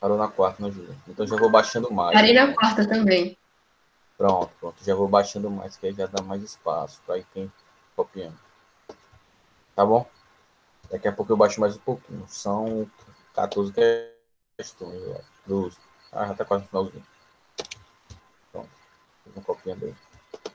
Parou na quarta, né, Júlia? Então já vou baixando mais, Parei na então. quarta também. Pronto, pronto. Já vou baixando mais, que aí já dá mais espaço para ir quem copiando. Tá bom? Daqui a pouco eu baixo mais um pouquinho. São 14 questões, eu acho. 12. Ah, já tá quase no finalzinho. Pronto. Vou copiando aí.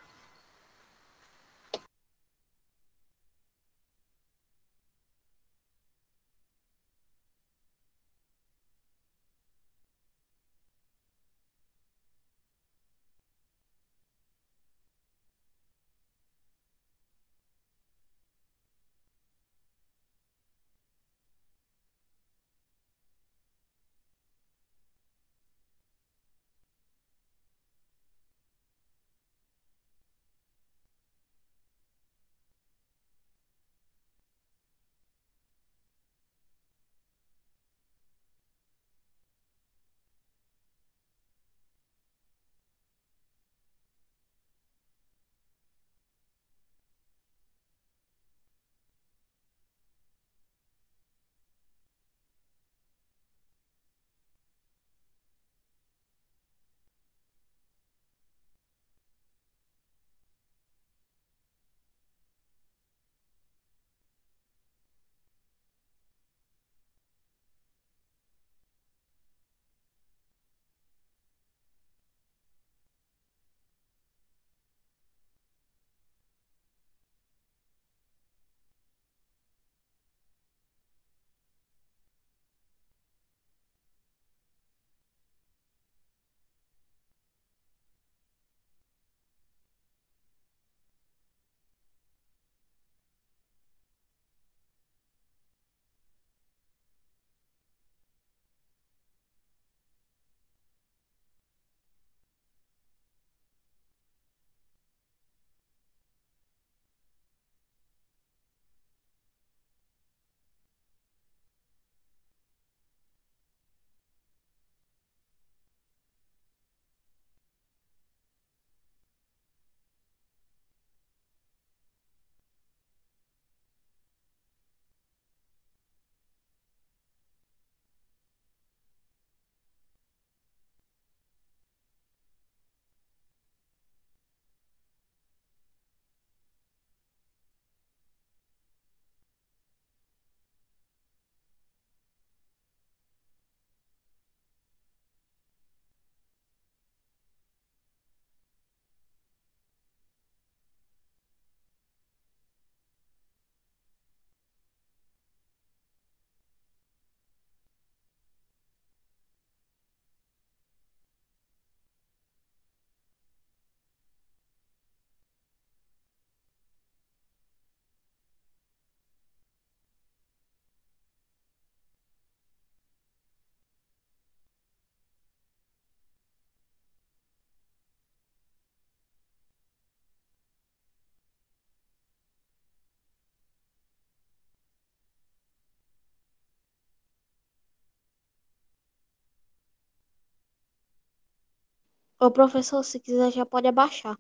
Ô, professor, se quiser já pode abaixar.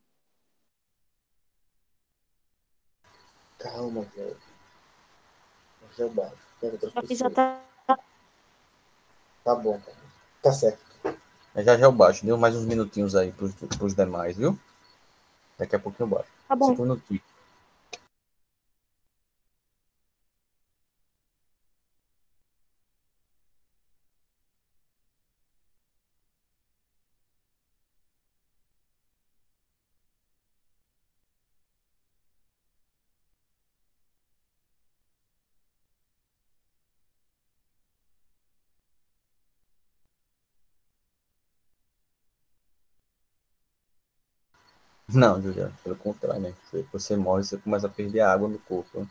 Calma, velho. Já baixo. Tem outras Já fiz pessoas. até. Tá bom, cara. Tá certo. Já já eu baixo. Deu mais uns minutinhos aí pros demais, viu? Daqui a pouquinho eu baixo. Tá bom. 5 minutinhos. Não, Juliano, pelo contrário, né? Você morre, você começa a perder água no corpo, né?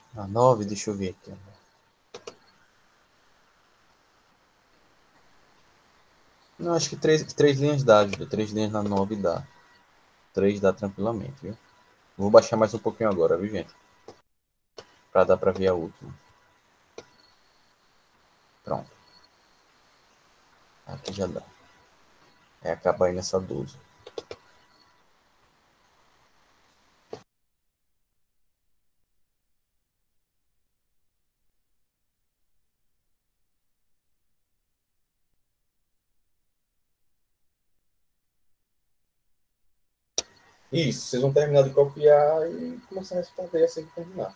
A 9, deixa eu ver aqui. Não, acho que três linhas dá, Júlia. 3 linhas na 9 dá. 3 dá tranquilamente, viu? Vou baixar mais um pouquinho agora, viu, gente? Pra dar pra ver a última. Pronto. Aqui já dá. É acabar aí nessa 12. Isso, vocês vão terminar de copiar e começar a responder assim que terminar.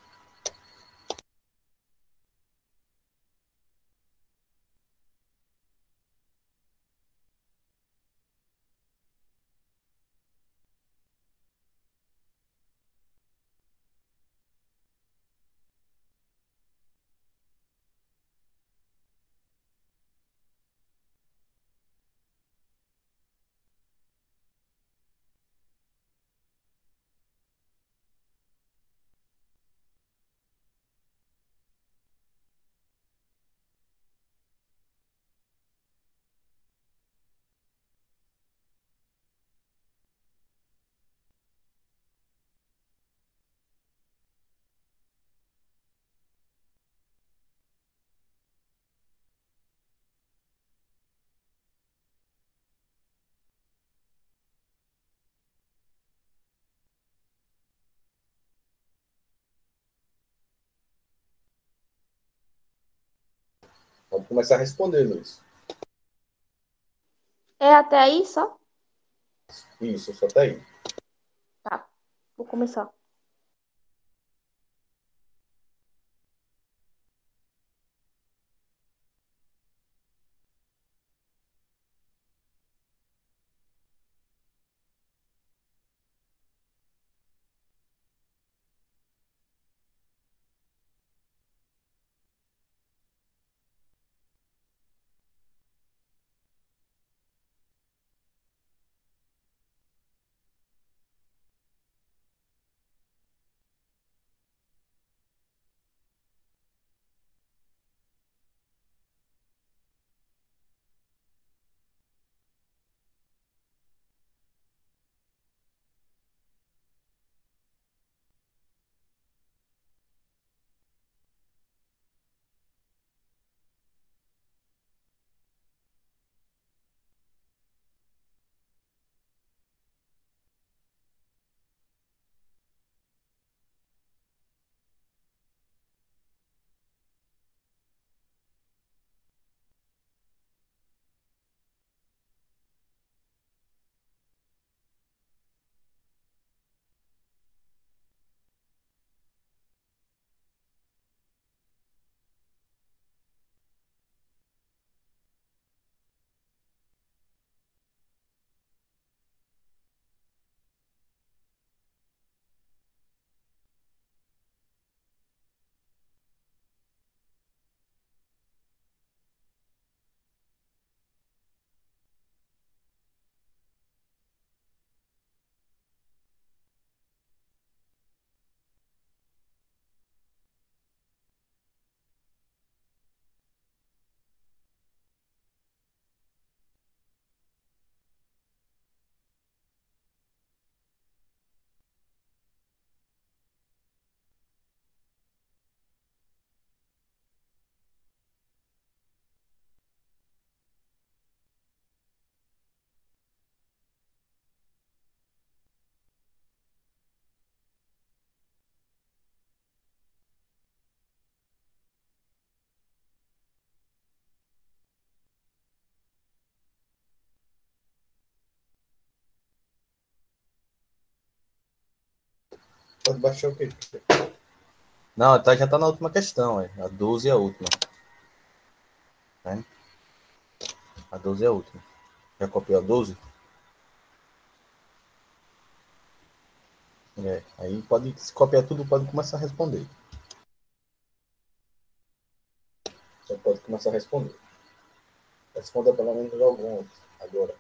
Pode começar a responder, Luiz. É até aí só? Isso, só tá aí. Tá. Vou começar. Pode baixar o quê? Não, tá, já tá na última questão, é. A 12 é a última. Né? A 12 é a última. Já copiou a 12? É. Aí pode, se copiar tudo, pode começar a responder. Já pode começar a responder. Responda pelo menos alguns agora.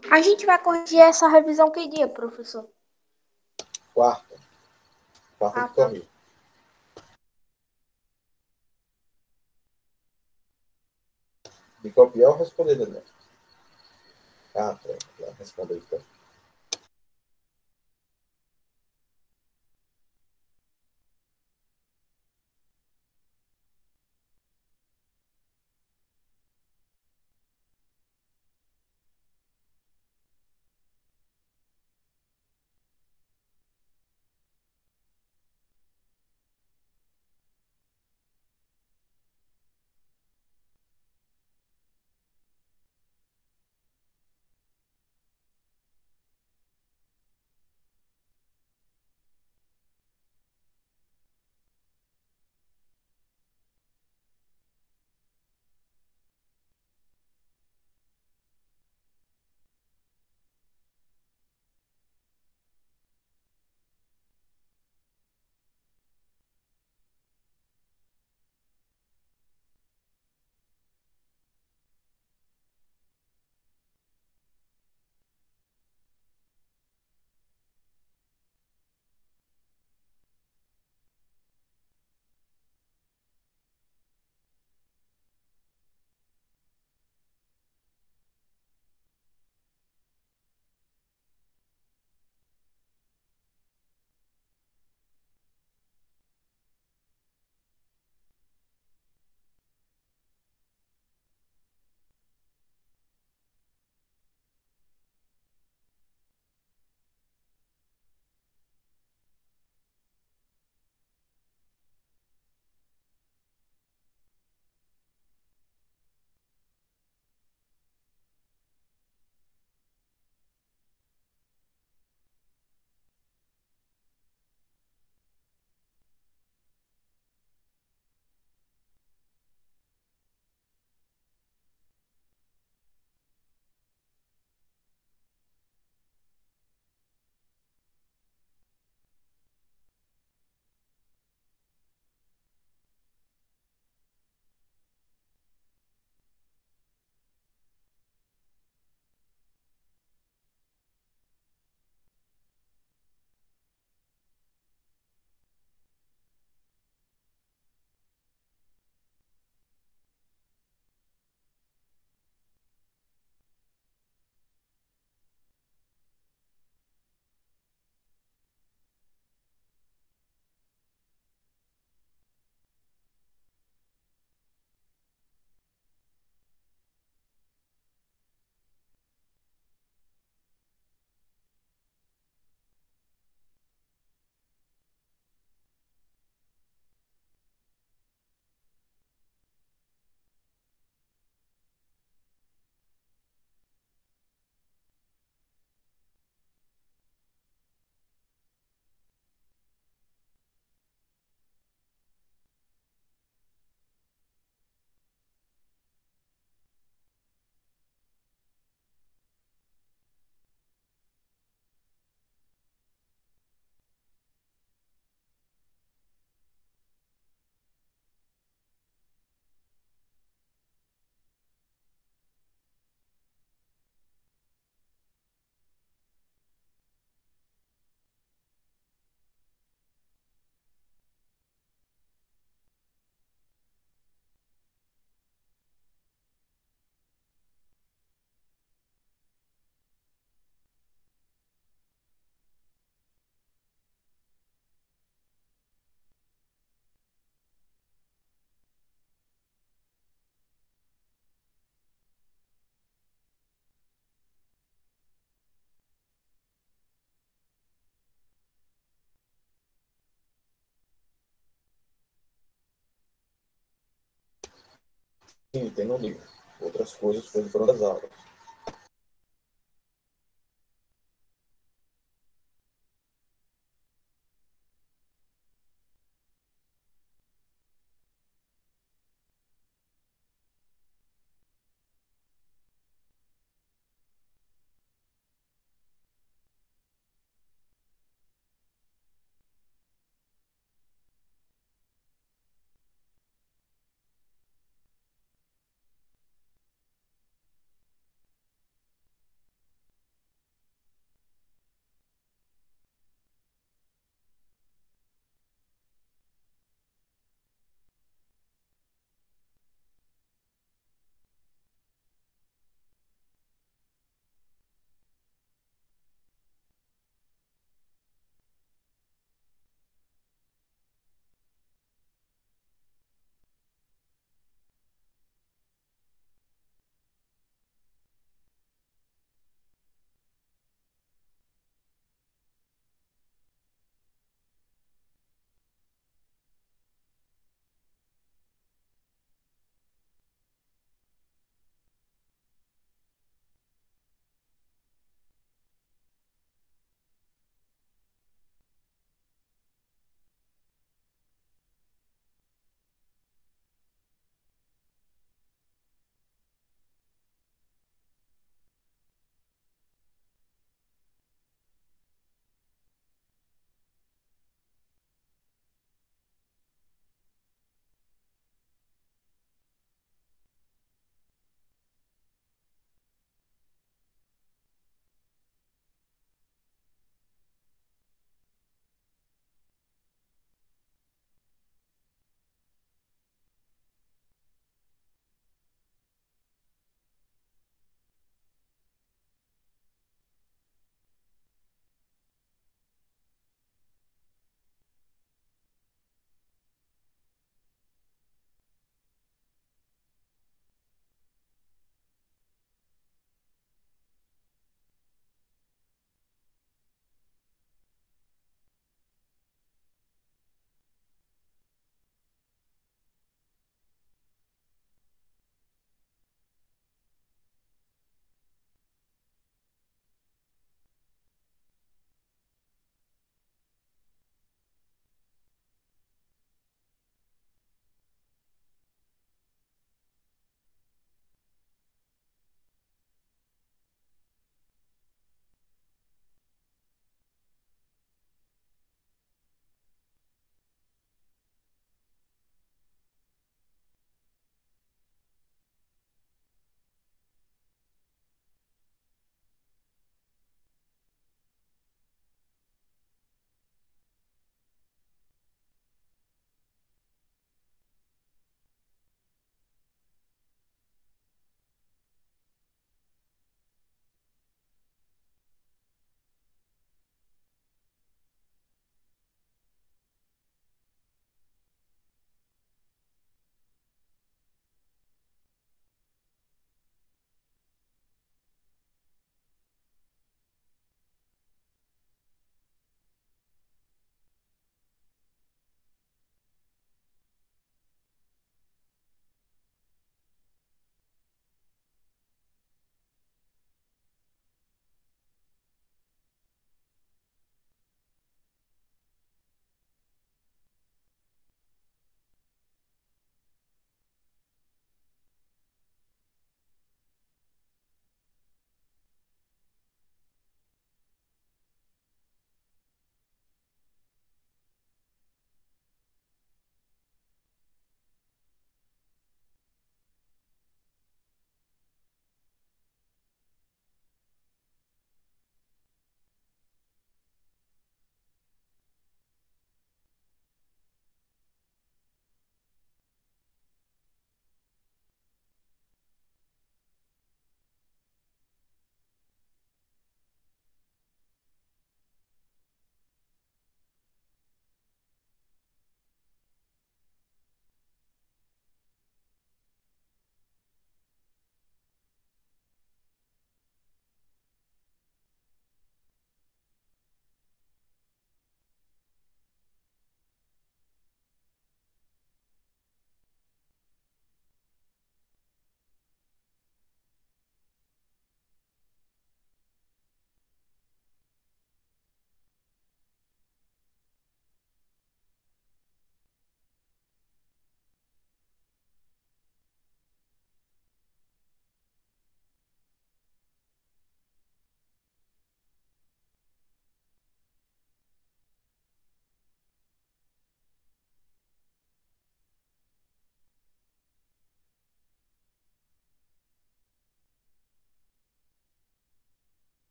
A gente vai corrigir essa revisão que dia, professor? Quarta. Quarta Ah, de tá. corrida. De copiar ou responder, Daniel? Ah, pronto. Já respondeu então. Sim, tem no livro. Outras coisas foram das aulas.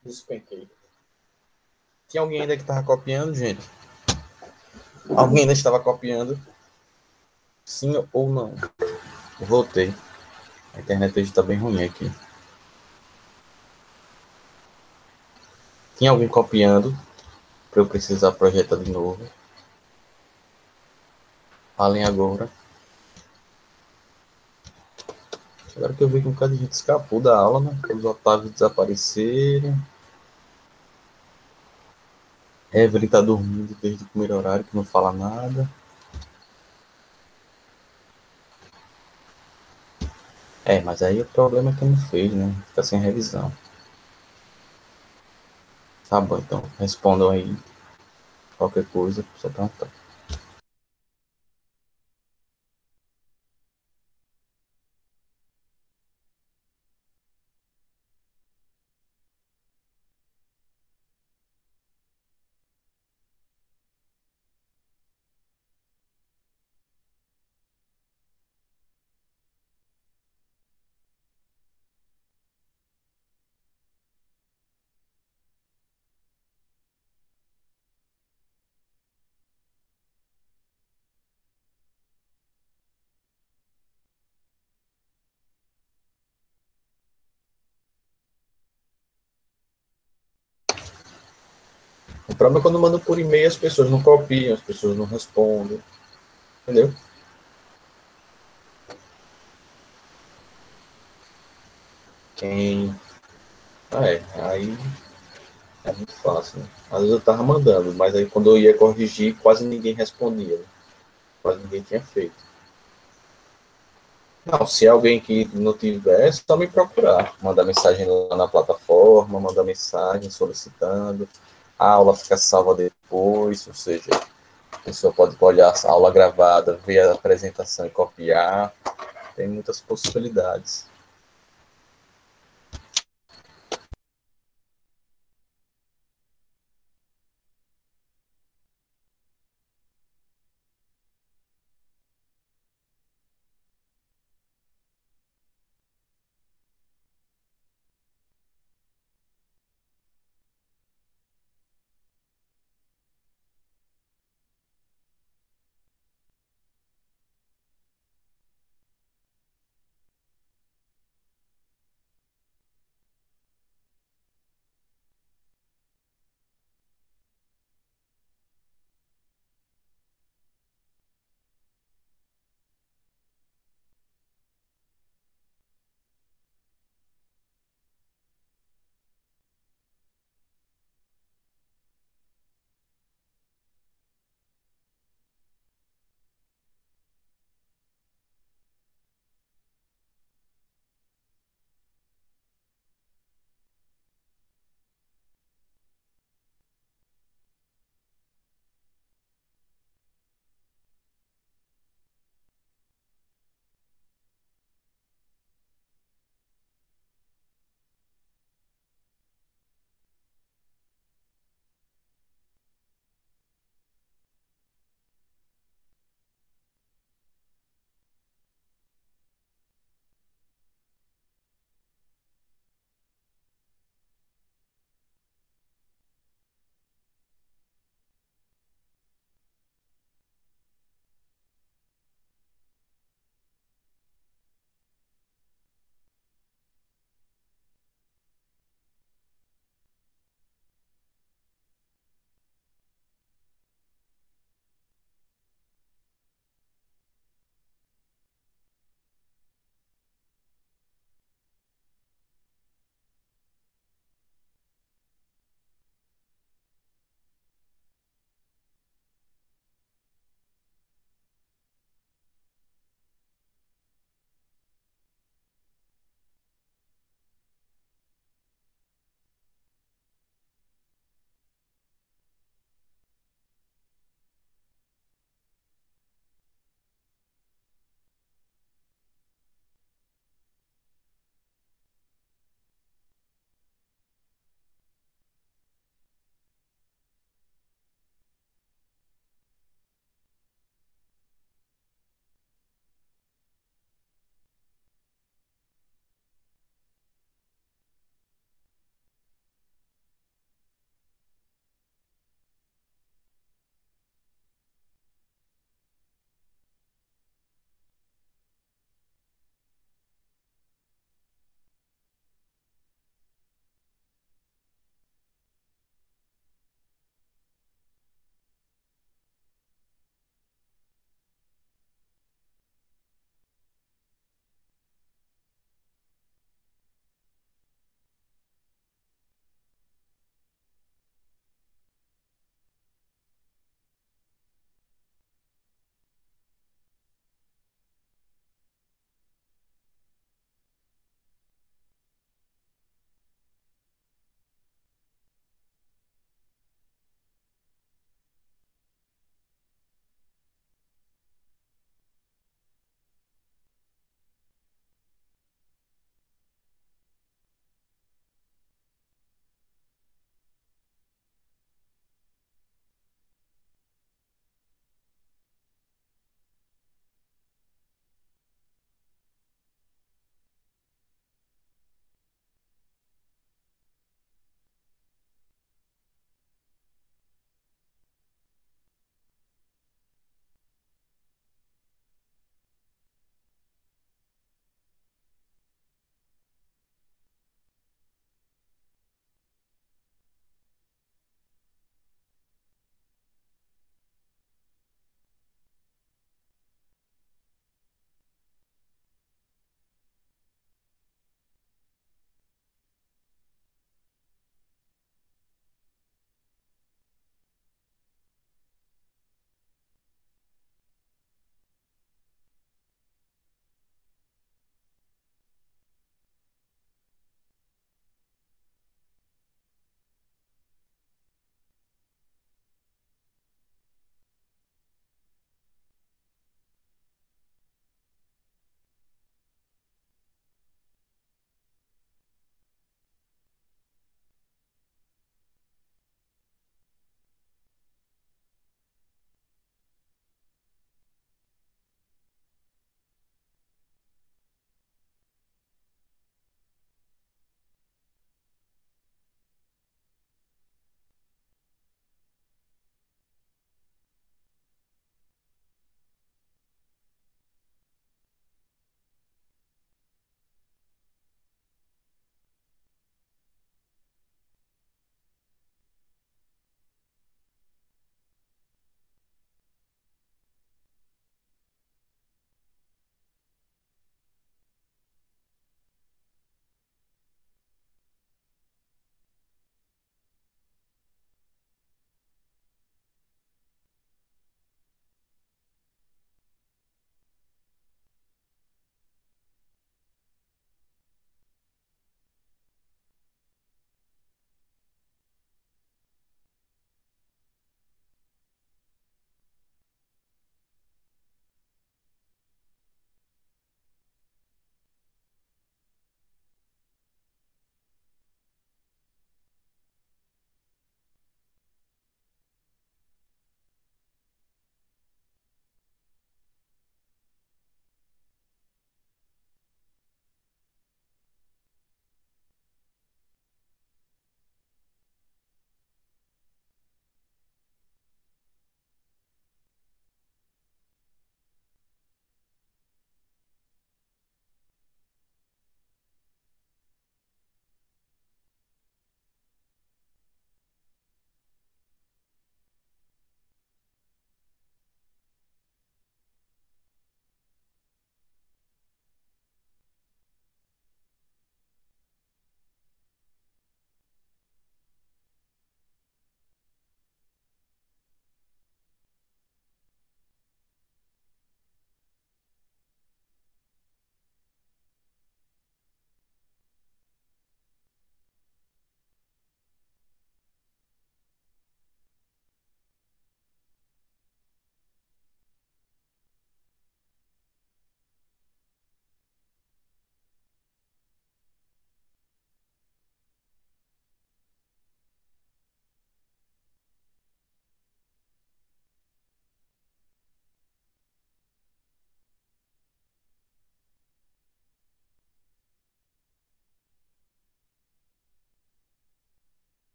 Despenquei. Tinha alguém ainda que estava copiando, gente? Alguém ainda estava copiando? Sim ou não? Eu voltei. A internet hoje está bem ruim aqui. Tinha alguém copiando para eu precisar projetar de novo? Falem agora. Agora que eu vi que um bocado de gente escapou da aula, né? Os Otávio desapareceram. Evelyn tá dormindo desde o primeiro horário, que não fala nada. Mas aí o problema é que não fez, né? Fica sem revisão. Tá bom, então. Respondam aí. Qualquer coisa, só perguntar. O problema é quando mandam por e-mail, as pessoas não copiam, as pessoas não respondem. Entendeu? Quem. Aí é muito fácil, né? Às vezes eu tava mandando, mas aí quando eu ia corrigir, quase ninguém respondia. Né? Quase ninguém tinha feito. Não, se alguém que não tivesse, só me procurar. Mandar mensagem lá na plataforma, mandar mensagem solicitando. A aula fica salva depois, ou seja, a pessoa pode olhar a aula gravada, ver a apresentação e copiar. Tem muitas possibilidades.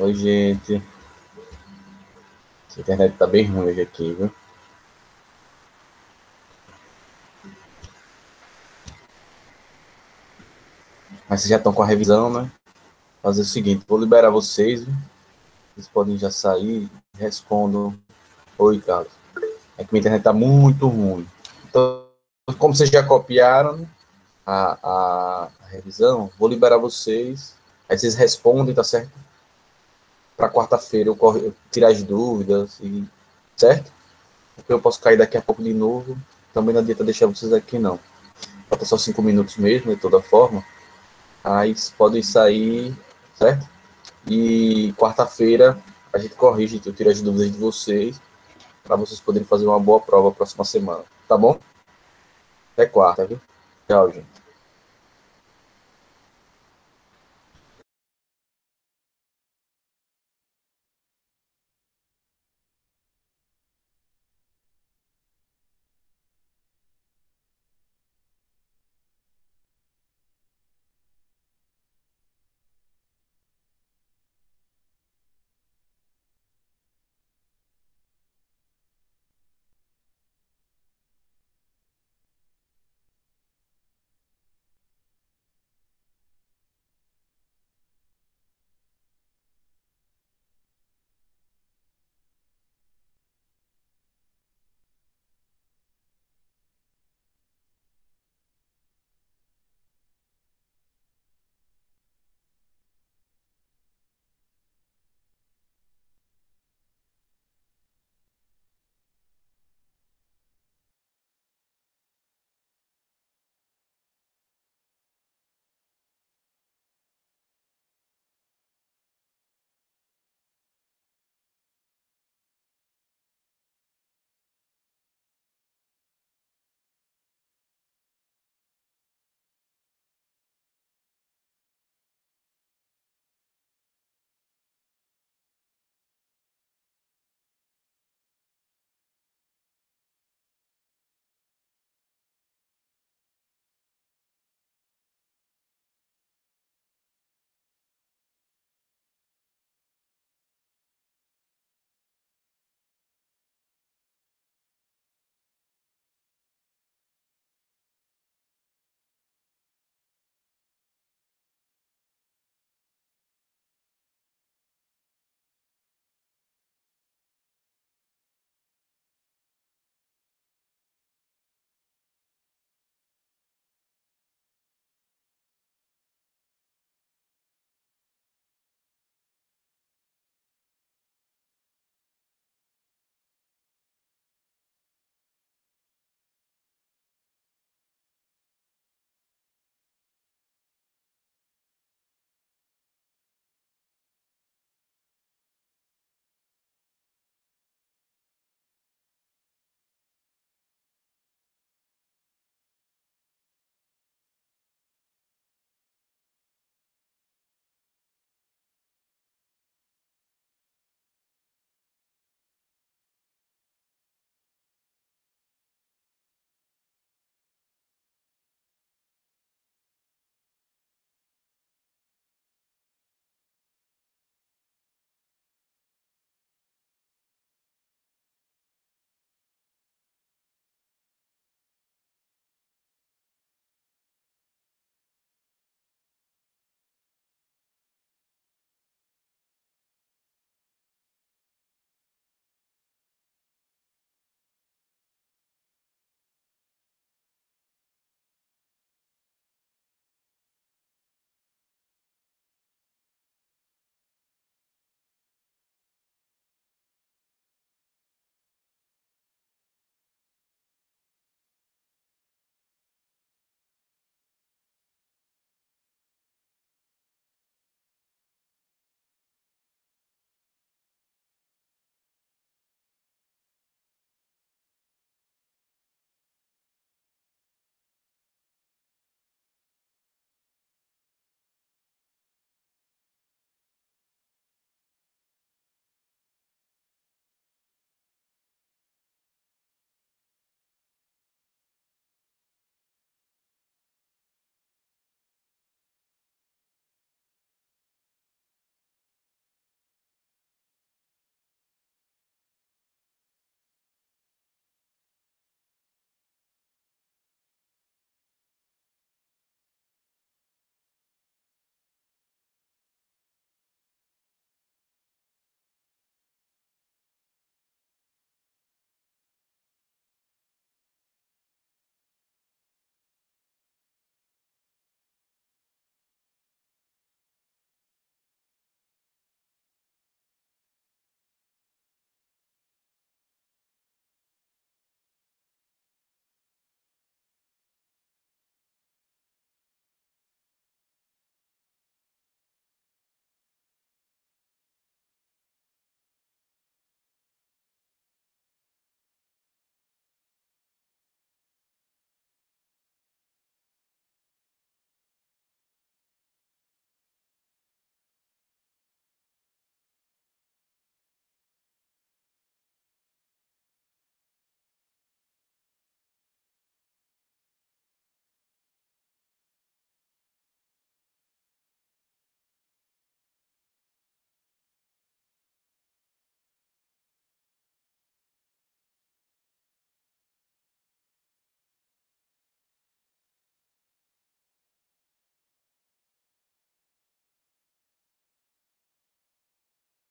Oi, gente. A internet tá bem ruim hoje aqui, viu? Mas vocês já estão com a revisão, né? Fazer o seguinte, vou liberar vocês, viu? Vocês podem já sair, respondam. Oi, Carlos. É que minha internet tá muito ruim. Então, como vocês já copiaram, né, a revisão, vou liberar vocês. Aí vocês respondem, tá certo? Para quarta-feira eu tirar as dúvidas, certo? Porque eu posso cair daqui a pouco de novo. Também não adianta deixar vocês aqui, não. Falta só 5 minutos mesmo, de toda forma. Aí podem sair, certo? E quarta-feira a gente corrige, eu tiro as dúvidas de vocês, para vocês poderem fazer uma boa prova próxima semana. Tá bom? Até quarta, viu? Tchau, gente.